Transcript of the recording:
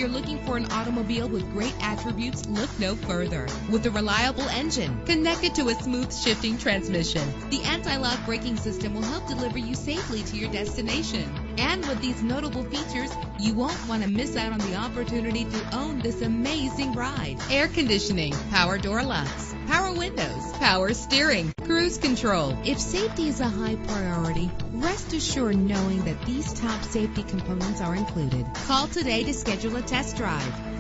you're looking for an automobile with great attributes, look no further. With a reliable engine connected to a smooth shifting transmission, the anti-lock braking system will help deliver you safely to your destination. And with these notable features, you won't want to miss out on the opportunity to own this amazing ride. Air conditioning, power door locks, power windows, power steering, cruise control. If safety is a high priority, rest assured knowing that these top safety components are included. Call today to schedule a test drive.